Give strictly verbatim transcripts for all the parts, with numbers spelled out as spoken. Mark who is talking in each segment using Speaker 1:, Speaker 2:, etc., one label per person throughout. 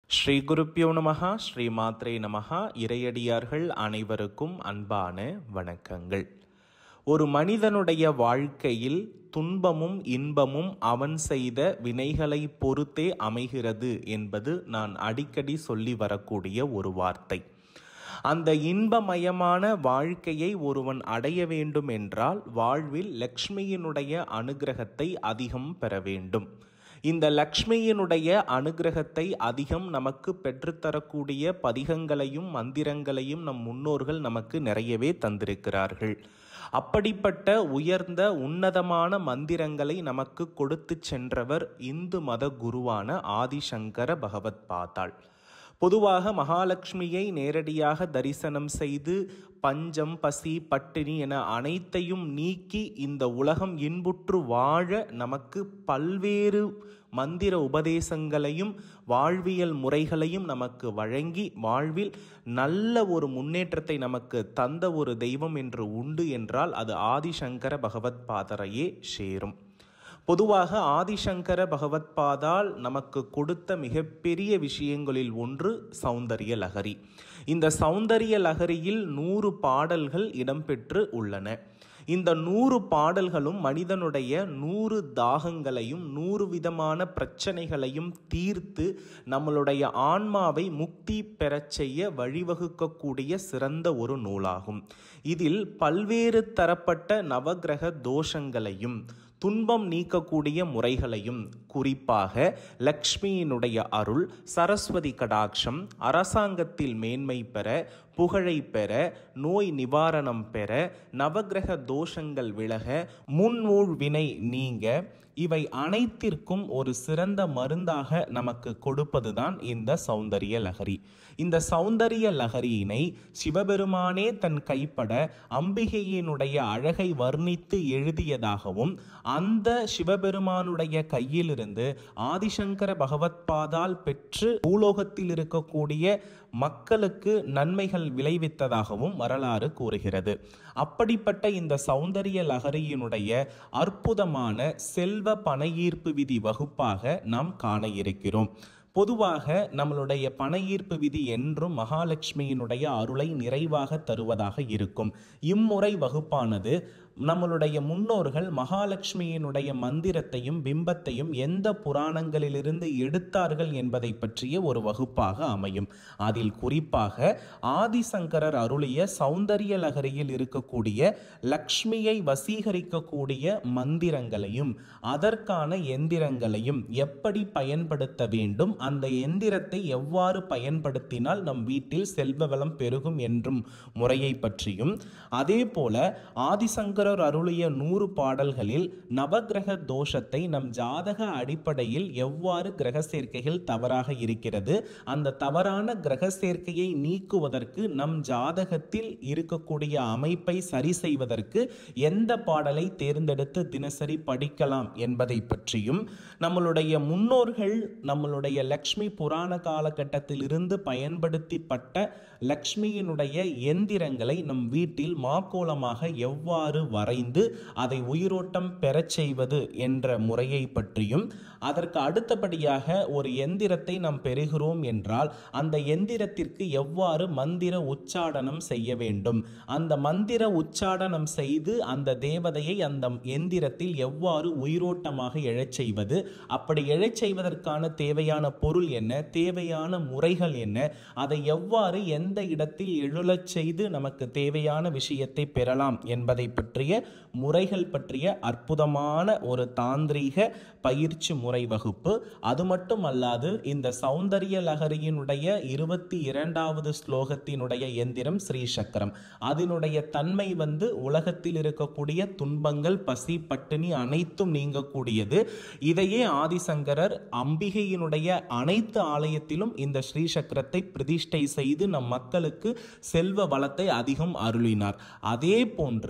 Speaker 1: ஸ்ரீ குருப்யோ நமஹா, ஸ்ரீ மாத்ரே நமஹா. இறையடியார்கள் அனைவருக்கும் அன்பான வணக்கங்கள். ஒரு மனிதனுடைய வாழ்க்கையில் துன்பமும் இன்பமும் அவன் செய்த வினைகளை பொறுத்தே அமைகிறது என்பது நான் அடிக்கடி சொல்லி வரக்கூடிய ஒரு வார்த்தை. அந்த இன்பமயமான வாழ்க்கையை ஒருவன் அடைய வேண்டும் என்றால் வாழ்வில் லக்ஷ்மியினுடைய அனுகிரகத்தை அதிகம் பெற வேண்டும். இந்த லக்ஷ்மியினுடைய அனுகிரகத்தை அதிகம் நமக்கு பெற்றுத்தரக்கூடிய பதிகங்களையும் மந்திரங்களையும் நம் முன்னோர்கள் நமக்கு நிறையவே தந்திருக்கிறார்கள். அப்படிப்பட்ட உயர்ந்த உன்னதமான மந்திரங்களை நமக்கு கொடுத்து சென்றவர் இந்து மத குருவான ஆதிசங்கர பகவத் பாதாள். பொதுவாக மகாலட்சுமியை நேரடியாக தரிசனம் செய்து பஞ்சம், பசி, பட்டினி என அனைத்தையும் நீக்கி இந்த உலகம் இன்புற்று வாழ நமக்கு பல்வேறு மந்திர உபதேசங்களையும் வாழ்வியல் முறைகளையும் நமக்கு வழங்கி வாழ்வில் நல்ல ஒரு முன்னேற்றத்தை நமக்கு தந்த ஒரு தெய்வம் என்று உண்டு என்றால் அது ஆதிசங்கர பகவத் பாதரையே சேரும். பொதுவாக ஆதிசங்கர பகவத் பாதாள் நமக்கு கொடுத்த மிகப்பெரிய விஷயங்களில் ஒன்று சௌந்தரிய லகரி. இந்த சௌந்தரிய லகரியில் நூறு பாடல்கள் இடம்பெற்று உள்ளன. இந்த நூறு பாடல்களும் மனிதனுடைய நூறு தாகங்களையும் நூறு விதமான பிரச்சனைகளையும் தீர்த்து நம்மளுடைய ஆன்மாவை முக்தி பெறச் செய்ய வழிவகுக்கக்கூடிய சிறந்த ஒரு நூலாகும். இதில் பல்வேறு தரப்பட்ட நவகிரக தோஷங்களையும் துன்பம் நீக்கக்கூடிய முறைகளையும், குறிப்பாக லக்ஷ்மியினுடைய அருள், சரஸ்வதி கடாட்சம், அரசாங்கத்தில் மேன்மை பெற, புகழை பெற, நோய் நிவாரணம் பெற, நவகிரக தோஷங்கள் விலக, முன்மூழ் வினை நீங்க, இவை அனைத்திற்கும் ஒரு சிறந்த மருந்தாக நமக்கு கொடுப்பதுதான் இந்த சௌந்தரிய லகரி. இந்த சௌந்தரிய லகரியினை சிவபெருமானே தன் கைப்பட அம்பிகையினுடைய அழகை வர்ணித்து எழுதியதாகவும் அந்த சிவபெருமானுடைய கையிலிருந்து ஆதிசங்கர பகவத் பாதாள் பெற்று பூலோகத்தில் இருக்கக்கூடிய மக்களுக்கு நன்மைகள் விளைவித்ததாகவும் வரலாறு கூறுகிறது. அப்படிப்பட்ட இந்த சௌந்தரிய லகரியினுடைய அற்புதமான செல்வ பணையீர்ப்பு விதி வகுப்பாக நாம் காண இருக்கிறோம். பொதுவாக நம்மளுடைய பணையீர்ப்பு விதி என்றும் மகாலட்சுமியினுடைய அருளை நிறைவாக தருவதாக இருக்கும். இம்முறை வகுப்பானது நம்மளுடைய முன்னோர்கள் மகாலட்சுமியினுடைய மந்திரத்தையும் பிம்பத்தையும் எந்த புராணங்களிலிருந்து எடுத்தார்கள் என்பதை பற்றிய ஒரு வகுப்பாக அமையும். அதில் குறிப்பாக ஆதிசங்கரர் அருளிய சௌந்தரிய லகரியில் இருக்கக்கூடிய லக்ஷ்மியை வசீகரிக்கக்கூடிய மந்திரங்களையும் அதற்கான எந்திரங்களையும் எப்படி பயன்படுத்த வேண்டும், அந்த எந்திரத்தை எவ்வாறு பயன்படுத்தினால் நம் வீட்டில் செல்வ வளம் பெருகும் என்றும் முறையை பற்றியும், அதே போல ஆதிசங்கர அருளிய நூறு பாடல்களில் நவகிரக தோஷத்தை நம் ஜாதக அடிப்படையில் எவ்வாறு கிரக சேர்க்கைகள் தவறாக இருக்கிறது, அந்த தவறான கிரக சேர்க்கையை நீக்குவதற்கு நம் ஜாதகத்தில் இருக்கக்கூடிய அமைப்பை சரி செய்வதற்கு எந்த பாடலை தேர்ந்தெடுத்து தினசரி படிக்கலாம் என்பதை பற்றியும், நம்மளுடைய முன்னோர்கள் நம்மளுடைய லக்ஷ்மி புராண காலகட்டத்தில் இருந்து பயன்படுத்தப்பட்ட லக்ஷ்மியினுடைய எந்திரங்களை நம் வீட்டில் மாக்கோலமாக எவ்வாறு வரைந்து அதை உயிரோட்டம் பெறச் செய்வது என்ற முறையை பற்றியும், அதற்கு அடுத்தபடியாக ஒரு எந்திரத்தை நாம் பெறுகிறோம் என்றால் அந்த எந்திரத்திற்கு எவ்வாறு மந்திர உச்சாடனம் செய்ய வேண்டும், அந்த மந்திர உச்சாடனம் செய்து அந்த தேவதையை அந்த எந்திரத்தில் எவ்வாறு உயிரோட்டமாக எழச் செய்வது, அப்படி எழச் செய்வதற்கான தேவையான பொருள் என்ன, தேவையான முறைகள் என்ன, அதை எவ்வாறு எந்த இடத்தில் எழச் செய்து நமக்கு தேவையான விஷயத்தை பெறலாம் என்பதை பற்றிய முறைகள் பற்றிய அற்புதமான ஒரு தாந்திரீக பயிற்சி முறை வகுப்பு. அது மட்டும் அல்லாது இந்த சௌந்தரிய லகரியினுடைய இருபத்தி இரண்டாவது ஸ்லோகத்தினுடைய எந்திரம் ஸ்ரீ சக்கரம். அதனுடைய தன்மை வந்து உலகத்தில் இருக்கக்கூடிய துன்பங்கள், பசி, பட்டினி அனைத்தும் நீங்கக்கூடியது. இதையே ஆதிசங்கரர் அம்பிகையினுடைய அனைத்து ஆலயத்திலும் இந்த ஸ்ரீ சக்கரத்தை பிரதிஷ்டை செய்து நம் மக்களுக்கு செல்வ வளத்தை அதிகம் அருளினார். அதே போன்று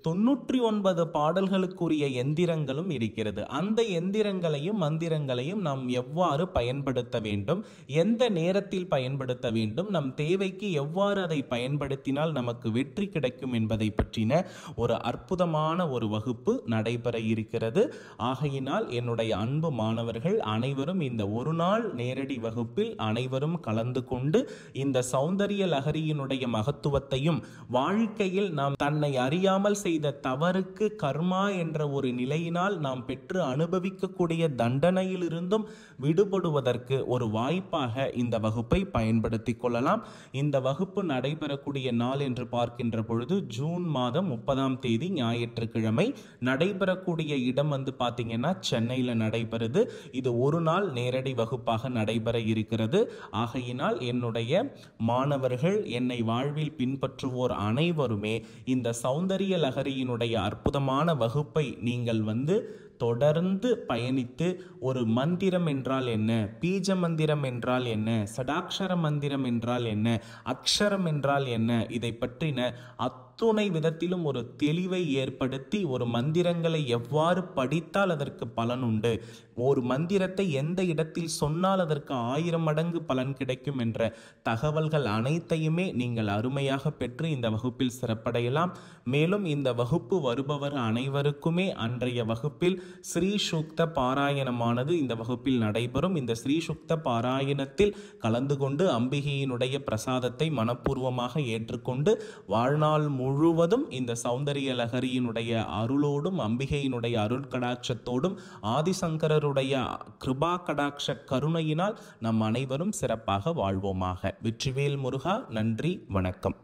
Speaker 1: தொன்னூற்றி ஒன்பது பாடல்களுக்குரிய எந்திரங்களும் இருக்கிறது. அந்த எந்திரங்களையும் மந்திரங்களையும் நாம் எவ்வாறு பயன்படுத்த வேண்டும், எந்த நேரத்தில் பயன்படுத்த வேண்டும், நம் தேவைக்கு எவ்வாறு அதை பயன்படுத்தினால் நமக்கு வெற்றி கிடைக்கும் என்பதை பற்றின ஒரு அற்புதமான ஒரு வகுப்பு நடைபெற இருக்கிறது. ஆகையினால் என்னுடைய அன்பு மாணவர்கள் அனைவரும் இந்த ஒரு நாள் நேரடி வகுப்பில் அனைவரும் கலந்து கொண்டு இந்த சௌந்தரிய லஹரியினுடைய மகத்துவத்தையும், வாழ்க்கையில் நாம் தன்னை அறியாமல் செய்த தவறுக்கு கர்மா என்ற ஒரு நிலையினால் நாம் பெற்று அனுபவிக்கக்கூடிய தண்டனையிலிருந்தும் விடுபடுவதற்கு ஒரு வாய்ப்பாக இந்த வகுப்பை பயன்படுத்திக் கொள்ளலாம். இந்த வகுப்பு நடைபெறக்கூடிய நாள் என்று பார்க்கின்ற பொழுது ஜூன் மாதம் முப்பதாம் தேதி ஞாயிற்றுக்கிழமை நடைபெறக்கூடிய இடம் வந்து பார்த்தீங்கன்னா சென்னையில் நடைபெறுது. இது ஒரு நாள் நேரடி வகுப்பாக நடைபெற இருக்கிறது. ஆகையினால் என்னுடைய மாணவர்கள், என்னை வாழ்வில் பின்பற்றுவோர் அனைவருமே இந்த சௌந்தரிய லஹரியினுடைய அற்புதமான வகுப்பை நீங்கள் வந்து தொடர்ந்து பயணித்து ஒரு மந்திரம் என்றால் என்ன, பீஜ மந்திரம் என்றால் என்ன, சடாக்ஷர மந்திரம் என்றால் என்ன, அக்ஷரம் என்றால் என்ன, இதை பற்றின அத்துணை விதத்திலும் ஒரு தெளிவை ஏற்படுத்தி ஒரு மந்திரங்களை எவ்வாறு படித்தால் அதற்கு பலன் உண்டு, ஒரு மந்திரத்தை எந்த இடத்தில் சொன்னால் அதற்கு ஆயிரம் மடங்கு பலன் கிடைக்கும் என்ற தகவல்கள் அனைத்தையுமே நீங்கள் அருமையாக பெற்று இந்த வகுப்பில் சிறப்படையலாம். மேலும் இந்த வகுப்பு வருபவர் அனைவருக்குமே அன்றைய வகுப்பில் ஸ்ரீ சுக்த பாராயணமானது இந்த வகுப்பில் நடைபெறும். இந்த ஸ்ரீ சுக்த பாராயணத்தில் கலந்து கொண்டு அம்பிகையினுடைய பிரசாதத்தை மனப்பூர்வமாக ஏற்றுக்கொண்டு வாழ்நாள் முழுவதும் இந்த சௌந்தரிய லஹரியினுடைய அருளோடும் அம்பிகையினுடைய அருள் கடாட்சத்தோடும் ஆதிசங்கரருடைய கிருபா கடாட்ச கருணையினால் நம் அனைவரும் சிறப்பாக வாழ்வோமாக. வெற்றிவேல் முருகா. நன்றி, வணக்கம்.